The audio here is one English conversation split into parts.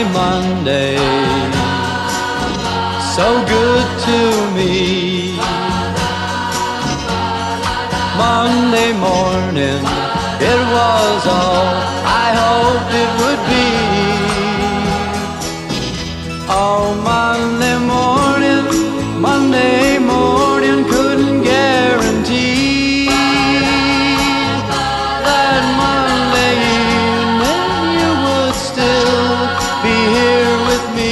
Monday, so good to me. Monday morning, it was all I hoped it would be. Oh, Monday morning couldn't guarantee that Monday evening you would still be here with me.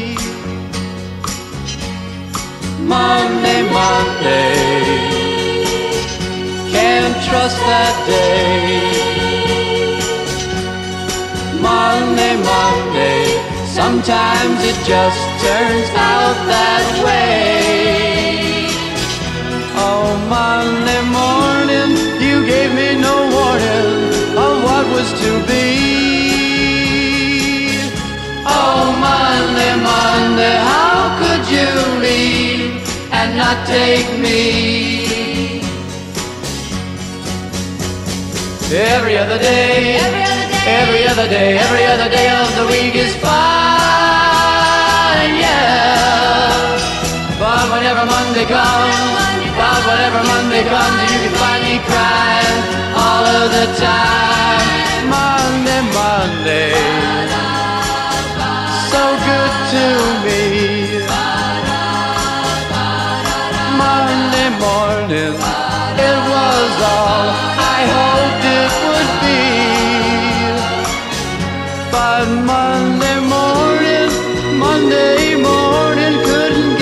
Monday, can't trust that day. Monday, sometimes it just turns out that way. Oh, Monday morning, you gave me no warning of what was to be. Oh, Monday, how could you leave and not take me? Every other day, every other day of the week is fine, yeah. But whenever Monday comes, you can find me crying all of the time. Monday, so good to me. Monday morning, it was all I hoped it would be. But Monday morning couldn't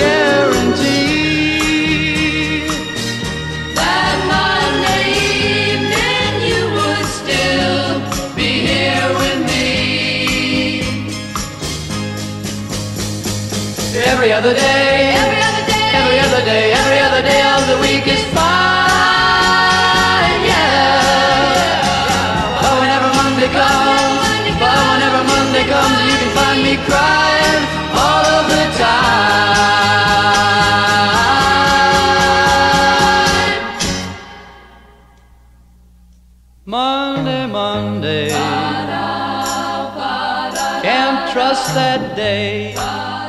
guarantee that Monday evening you would still be here with me. Every other day of the week is fine, yeah. But whenever Monday comes, you can find me crying all of the time. Monday, can't trust that day.